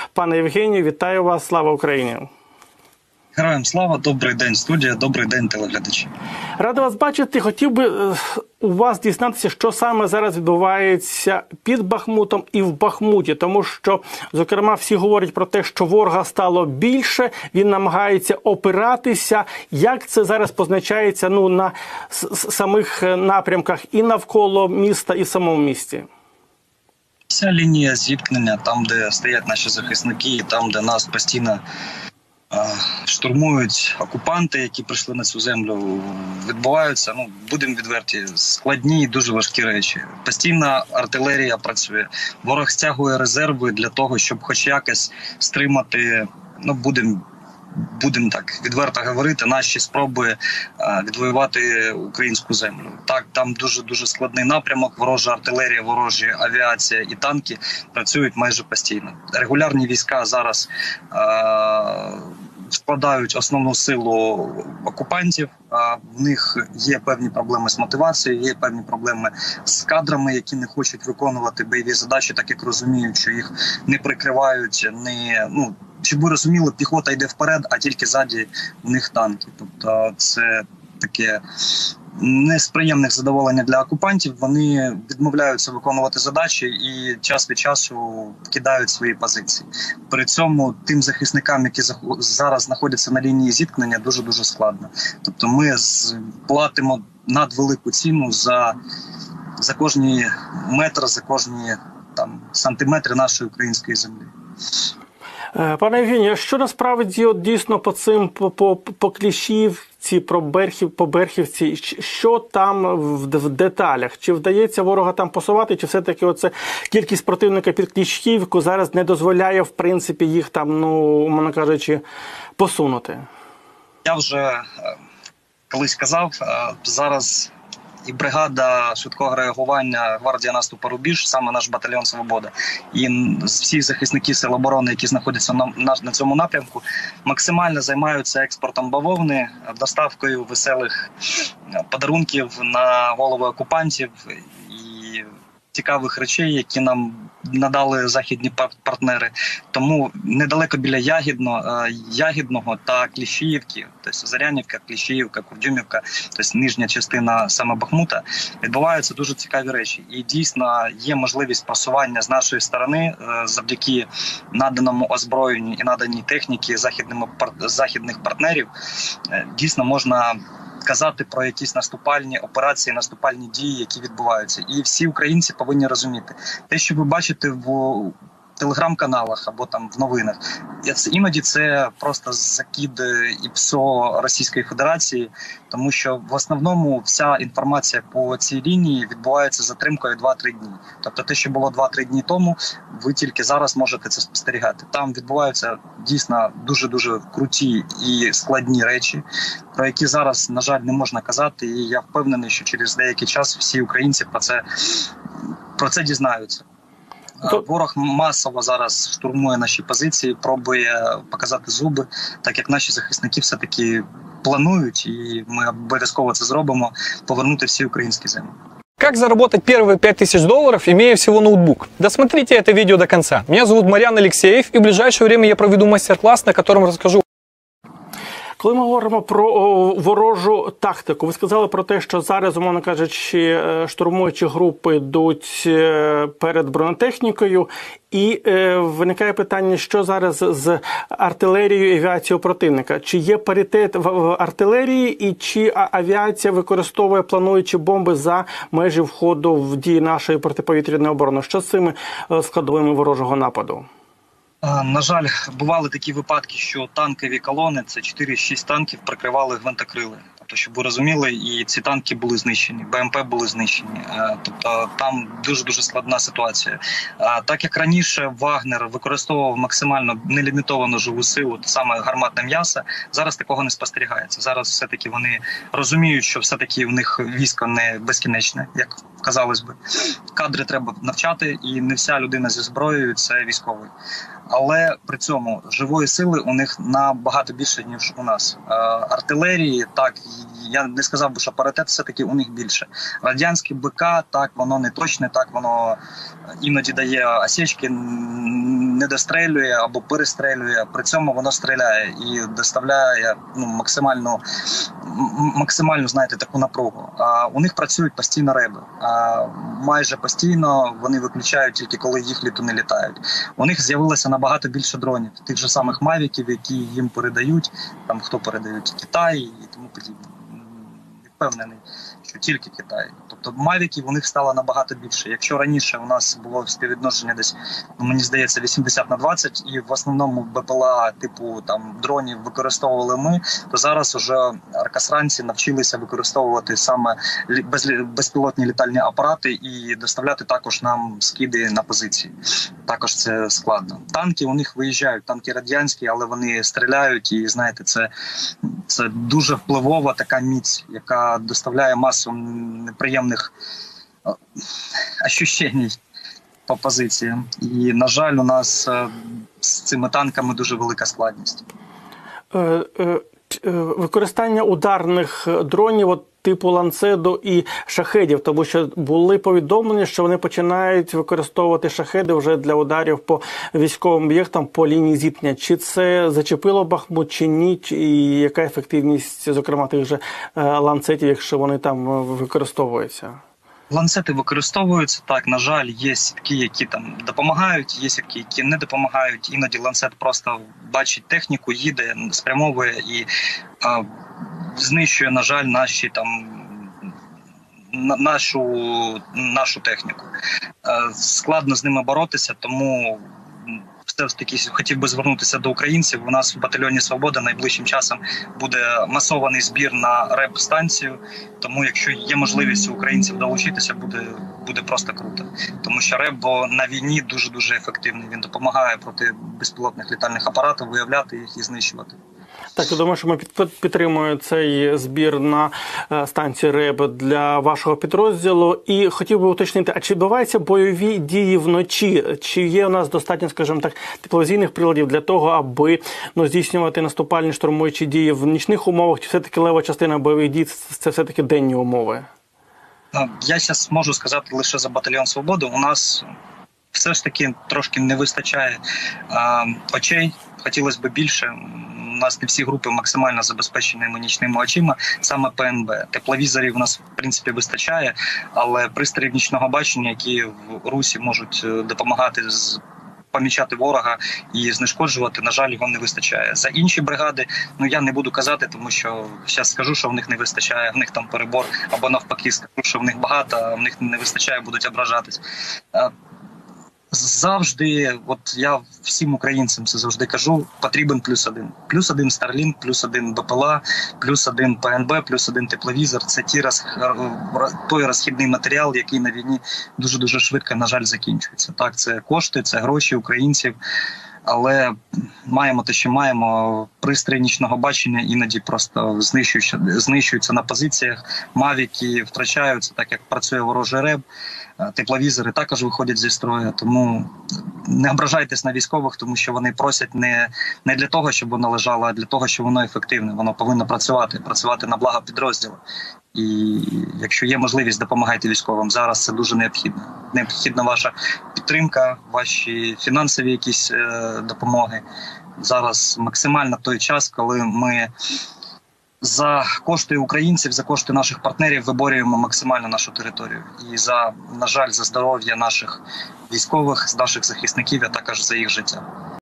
Пане Євгенію, вітаю вас, слава Україні! Героям слава, добрий день, студія, добрий день, телеглядачі. Радий вас бачити. Хотів би у вас дізнатися, що саме зараз відбувається під Бахмутом і в Бахмуті. Тому що, зокрема, всі говорять про те, що ворога стало більше, він намагається опиратися. Як це зараз позначається на самих напрямках і навколо міста, і в самому місті? Вся лінія зіткнення, там, де стоять наші захисники, там, де нас постійно штурмують окупанти, які прийшли на цю землю, відбуваються, будемо відверті, складні і дуже важкі речі. Постійно артилерія працює, ворог стягує резерви для того, щоб хоч якось стримати, будемо так відверто говорити, наші спроби відвоювати українську землю. Так, там дуже складний напрямок, ворожа артилерія, ворожі авіація і танки працюють майже постійно. Регулярні війська зараз складають основну силу окупантів, в них є певні проблеми з мотивацією, є певні проблеми з кадрами, які не хочуть виконувати бойові задачі, так як розуміють, що їх не прикривають, щоб ви розуміли, піхота йде вперед, а тільки ззаді в них танки. Тобто це таке не з приємних задоволення для окупантів. Вони відмовляються виконувати задачі і час від часу кидають свої позиції. При цьому тим захисникам, які зараз знаходяться на лінії зіткнення, дуже складно. Тобто ми платимо надвелику ціну за кожні метр, за кожні сантиметри нашої української землі. Пане Євгенію, що насправді дійсно по Кліщівці, по Берхівці, що там в деталях? Чи вдається ворога там посувати, чи все-таки оце кількість противника під Кліщівку зараз не дозволяє, в принципі, їх там, умовно кажучи, посунути? Я вже колись казав, зараз і бригада швидкого реагування гвардія наступу Рубіж, саме наш батальйон «Свобода», і всі захисники Сил оборони, які знаходяться на цьому напрямку, максимально займаються експортом бавовни, доставкою веселих подарунків на голови окупантів і цікавих речей, які нам надали західні партнери. Тому недалеко біля Ягідного та Кліщіївки, тобто Зарянівка, Кліщіївка, Курдюмівка, тобто нижня частина саме Бахмута, відбуваються дуже цікаві речі. І дійсно є можливість просування з нашої сторони завдяки наданому озброєнню і наданій техніці західних партнерів. Дійсно можна казати про якісь наступальні операції, наступальні дії, які відбуваються. І всі українці повинні розуміти. Те, що ви бачите в телеграм-каналах або там в новинах, іноді це просто закид і ПСО Російської Федерації, тому що в основному вся інформація по цій лінії відбувається з затримкою 2-3 дні. Тобто те, що було 2-3 дні тому, ви тільки зараз можете це спостерігати. Там відбуваються дійсно дуже круті і складні речі, про які зараз, на жаль, не можна казати, і я впевнений, що через деякий час всі українці про це дізнаються. Ворог масово зараз штурмує наші позиції, пробує показати зуби, так як наші захисники все-таки планують, і ми обов'язково це зробимо, повернути всі українські землі. Как заработать первые $5000, имея всего ноутбук? Досмотрите это видео до конца. Меня зовут Марьян Алексеев, и в ближайшее время я проведу мастер-класс, на котором расскажу. Коли ми говоримо про ворожу тактику, ви сказали про те, що зараз, умовно кажучи, штурмуючі групи йдуть перед бронетехнікою, і виникає питання, що зараз з артилерією і авіацією противника? Чи є паритет в артилерії, і чи авіація використовує плануючі бомби за межі входу в дії нашої протиповітряної оборони? Що з цими складовими ворожого нападу? На жаль, бували такі випадки, що танкові колони, це 4-6 танків, прикривали гвинтокрили. Тобто, щоб ви розуміли, і ці танки були знищені, БМП були знищені. Тобто там дуже складна ситуація. Так як раніше Вагнер використовував максимально нелімітовану живу силу, саме гарматне м'ясо, зараз такого не спостерігається. Зараз все-таки вони розуміють, що все-таки в них військо не безкінечне, як казалось би. Кадри треба навчати, і не вся людина зі зброєю – це військовий. Але при цьому живої сили у них набагато більше, ніж у нас. Артилерії, так, я не сказав би, що паритет все-таки у них більше. Радянське БК, так, воно не точне, так, воно іноді дає осечки, не дострелює або перестрелює, при цьому воно стріляє і доставляє максимальну, знаєте, таку напругу. А у них працюють постійно реби. Майже постійно вони виключають тільки коли їх не літають. У них з'явилося набагато більше дронів, тих же самих мавіків, які їм передають, там хто передають, Китай і тому подібне. Не впевнений, що тільки Китай. Тобто мавіків у них стало набагато більше. Якщо раніше у нас було співвідношення десь, мені здається, 80/20, і в основному БПЛА типу там дронів використовували ми, то зараз уже аркасранці навчилися використовувати саме безпілотні літальні апарати і доставляти також нам скиди на позиції. Також це складно. Танки у них виїжджають, танки радянські, але вони стріляють і, знаєте, це дуже впливова така міць, яка доставляє масу неприємних ощущень по позиціям. І, на жаль, у нас з цими танками дуже велика складність. Використання ударних дронів типу ланцеду і шахедів, тому що були повідомлення, що вони починають використовувати шахеди вже для ударів по військовим об'єктам по лінії зіткнення. Чи це зачепило Бахмут, чи ні? І яка ефективність, зокрема, тих же ланцетів, якщо вони там використовуються? Ланцети використовуються, так, на жаль, є сітки, які там допомагають, є сітки, які не допомагають. Іноді ланцет просто бачить техніку, їде, спрямовує і знищує, на жаль, нашу техніку. Складно з ними боротися, тому все ж таки хотів би звернутися до українців. У нас в батальйоні «Свобода» найближчим часом буде масований збір на РЕБ-станцію, тому якщо є можливість у українців долучитися, буде просто круто. Тому що РЕБ на війні дуже-дуже ефективний. Він допомагає проти безпілотних літальних апаратів виявляти їх і знищувати. Так, я думаю, що ми підтримуємо цей збір на станції РЕБ для вашого підрозділу. І хотів би уточнити, а чи відбуваються бойові дії вночі? Чи є у нас достатньо, скажімо так, тепловізійних приладів для того, аби здійснювати наступальні штурмуючі дії в нічних умовах? Чи все-таки лева частина бойових дій – це все-таки денні умови? Я зараз можу сказати лише за батальйон «Свобода». У нас все ж таки трошки не вистачає очей, хотілося б більше. У нас не всі групи максимально забезпечені нічними очима, саме ПНБ. Тепловізорів у нас, в принципі, вистачає, але пристрої нічного бачення, які в Русі можуть допомагати помічати ворога і знешкоджувати, на жаль, його не вистачає. За інші бригади, я не буду казати, тому що зараз скажу, що в них не вистачає, в них там перебор, або навпаки скажу, що в них багато, а в них не вистачає, будуть ображатись. Завжди, я всім українцям це завжди кажу, потрібен +1. +1 Starlink, +1 БПЛА, +1 ПНБ, +1 тепловізор. Це той розхідний матеріал, який на війні дуже-дуже швидко, на жаль, закінчується. Так, це кошти, це гроші українців, але маємо те, що маємо. Пристрої нічного бачення іноді просто знищуються на позиціях, мавіки втрачаються, так як працює ворожий РЕБ. Тепловізори також виходять зі строю, тому не ображайтесь на військових, тому що вони просять не для того, щоб воно лежало, а для того, щоб воно ефективне. Воно повинно працювати на благо підрозділу. І якщо є можливість, допомагайте військовим. Зараз це дуже необхідно. Необхідна ваша підтримка, ваші фінансові якісь допомоги. Зараз максимально той час, коли ми за кошти українців, за кошти наших партнерів виборюємо максимально нашу територію. І на жаль, за здоров'я наших військових, наших захисників, а також за їх життя.